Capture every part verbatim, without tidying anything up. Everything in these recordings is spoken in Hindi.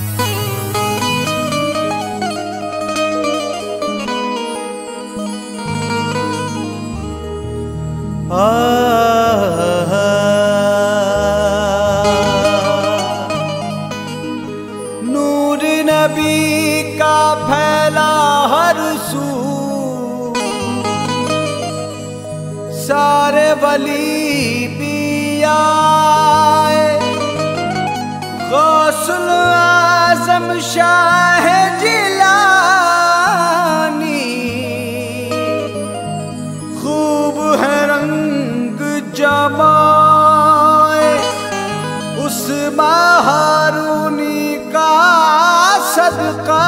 नूर नबी का फैला हर सू, सारे वली भी आए। गौसुल आज़म शाह जिलानी, खूब है रंग जमाए। उस महारूनी का सदका,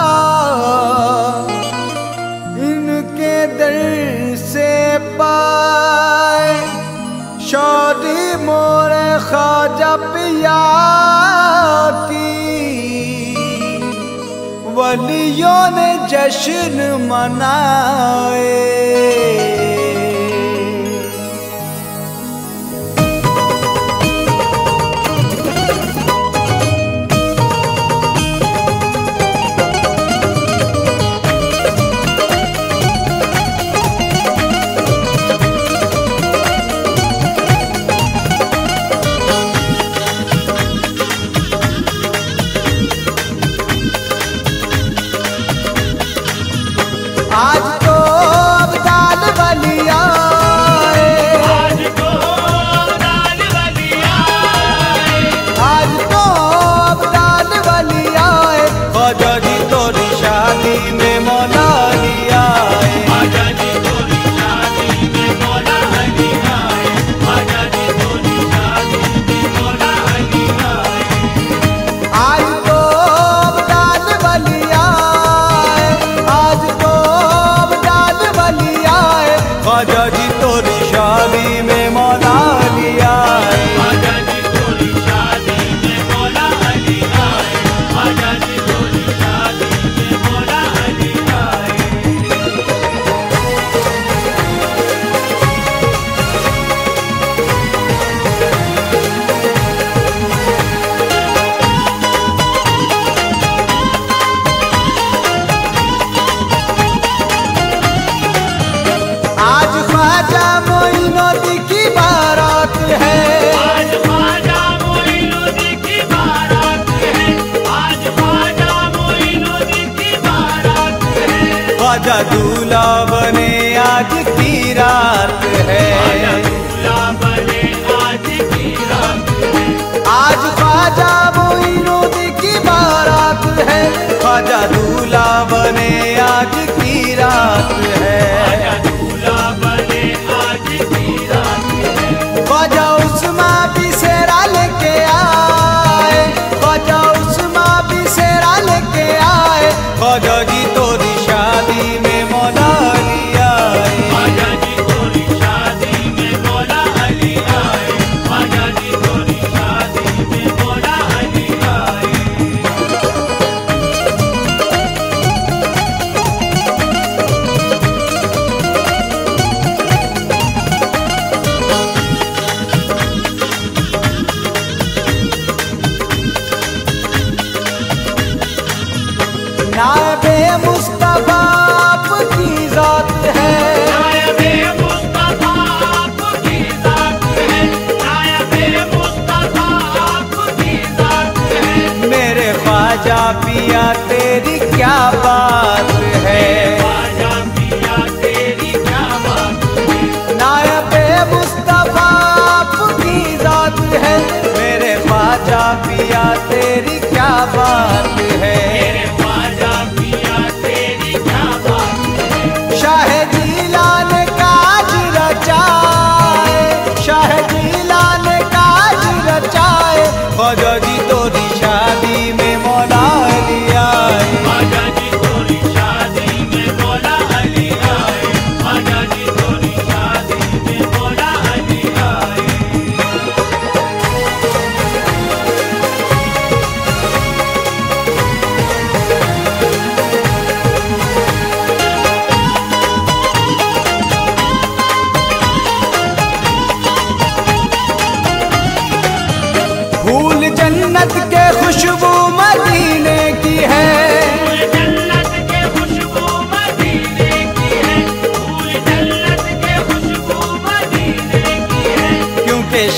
इनके दर से पाए। शादी मोरे ख्वाजा पिया की, वलियों ने जश्न मनाए। आज तो अब्दाल वली आए, आज तो अब्दाल वली आए, आज तो अब्दाल वली आए। ख्वाजा जी तोरी शादी में मौला अली आए। ख्वाजा जी तोरी शादी में मौला अली आए, ख्वाजा जी तोरी शादी में मौला अली आए। आज तो अब्दाल वली आए, आज तो ख्वाजा जी तोरी शादी में मौला अली आए। ख्वाजा जी तोरी शादी में मौला अली आए, ख्वाजा जी तोरी शादी में मौला अली आए। आज ख्वाजा मोइनुद्दीन की बारात है, आज ख्वाजा मोइनुद्दीन की बारात है, आज ख्वाजा मोइनुद्दीन की बारात है। ख्वाजा दूल्हा बने आज की रात है, ख्वाजा दूल्हा बने आज की रात है। आज ख्वाजा मोइनुद्दीन की बारात है। ख्वाजा दूल्हा बने आज की रात है। ख्वाजा दूल्हा बने आज की रात है। ख्वाजा उस्मा भी सेरा लेके आए, ख्वाजा उस्मा भी सेरा लेके आए। ख्वाजा जी तोरी शादी में मौला अली आए। ख्वाजा जी तोरी शादी में मौला अली आए, ख्वाजा जी तोरी शादी में मौला अली आए। नायबे मुस्तफा आपकी जात है, नायबे मुस्तफा आपकी जात है, नायबे मुस्तफा आपकी जात है। मेरे ख्वाजा पिया तेरी क्या बात है। ख्वाजा पिया तेरी क्या बात है। नायबे मुस्तफा आपकी जात है। मेरे ख्वाजा पिया तेरी क्या बात है। मेरे ख्वाजा पिया तेरी क्या बात है। शाह जिलान काज रचाए, शाह जिलान काज रचाए। ख्वाजा जी तोरी शादी में मौला अली आए। ख्वाजा जी तोरी शादी में मौला अली आए, ख्वाजा जी तोरी शादी में मौला अली आए।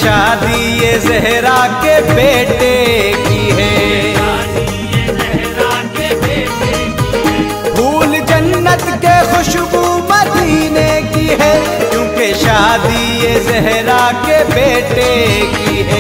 शादी ये ज़हरा के बेटे की है। फूल जन्नत के खुशबू मदीने की है, क्योंकि शादी ये ज़हरा के बेटे की है।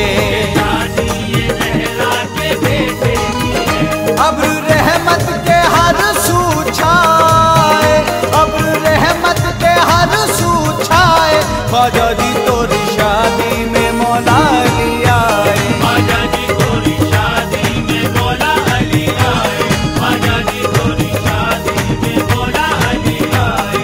अब्र रहमत के हर सू छाए, अब्र रहमत के हर सू छाए, ख्वाजा जी तोरी शादी में मौला अली आए। ख्वाजा जी तोरी शादी में मौला अली आए। ख्वाजा जी तोरी शादी में मौला अली आए।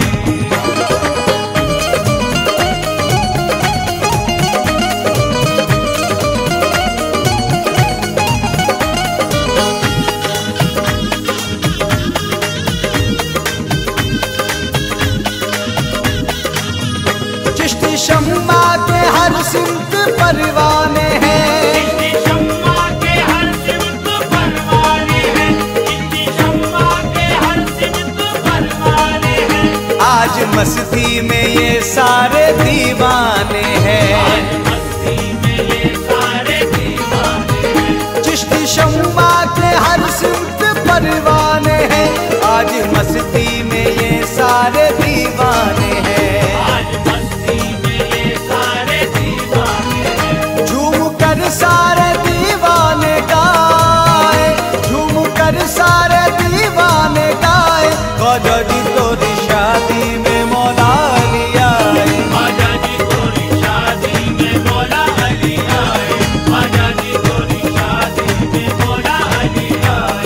चिश्ती शम्मा के हर सिमत परवाने हैं, चिश्ती शम्मा के हर सिमत परवाने हैं। चिश्ती शम्मा के हर सिमत परवाने हैं। आज मस्ती में ये सारे दीवाने हैं। आज मस्ती में ये सारे दीवाने हैं। चिश्ती शम्मा के हर सिमत परवाने हैं, आज मस्ती में ये सारे दीवाने हैं। आज मस्ती में ये सारे दीवाने हैं। झूम कर सारे दीवाने गाए, झूम कर सारे दीवाने गाए, ख्वाजा जी तोरी शादी में मौला अली आए। ख्वाजा जी तोरी शादी में मौला अली आए। ख्वाजा जी तोरी शादी में मौला अली आए।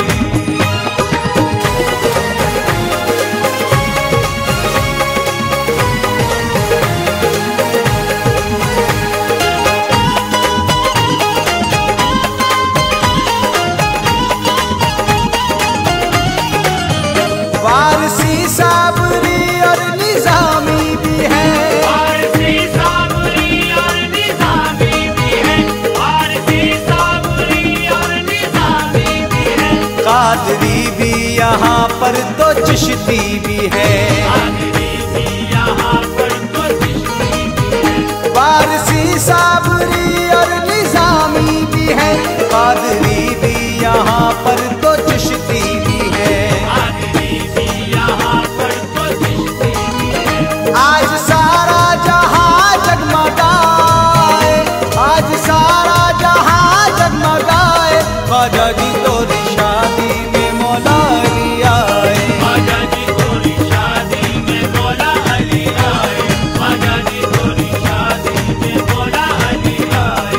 वारसी साबरी और निजामी भी है, फारसी साबरी और निज़ामी भी है। फारसी साबरी और निज़ामी भी है। कादरी भी यहाँ पर तो चिश्ती भी है। कादरी भी यहाँ पर तो चिश्ती भी है। वारसी साबरी और निजामी भी है, कादरी भी यहाँ पर तो चिश्ती भी है। कादरी भी यहाँ पर तो चिश्ती भी है। आज सारा जहां जगमगाए, आज सारा जहां जगमगाए, ख्वाजा जी तोरी शादी में मौला अली आए। ख्वाजा जी तोरी शादी में मौला अली आए। ख्वाजा जी तोरी शादी में मौला अली आए।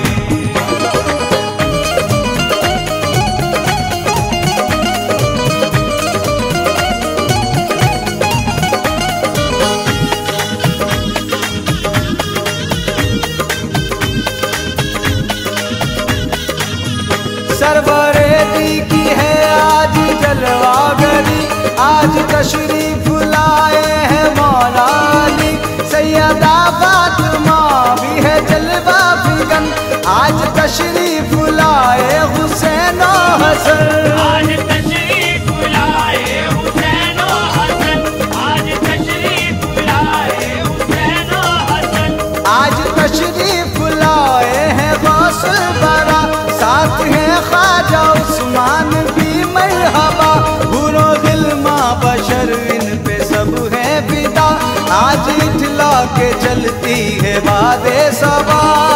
सरवरे दी की है आज जलवा गरी, आज तशरीफ लाए हैं मौला अली। सैयदा फातिमा भी है जलवा फिगन, आज तशरीफ लाए हुसैन और हसन। आज तशरीफ लाए हुसैन और हसन। आज तशरीफ लाए हुसैन और हसन। आज तशरीफ लाए हैं गौसुल बरा, साथ हैं ख्वाजा उस्मान भी मरहबा। हुरो गिल्मा बशर इन पे सब है फिदा, आज इठला के चलती है बादे सबा।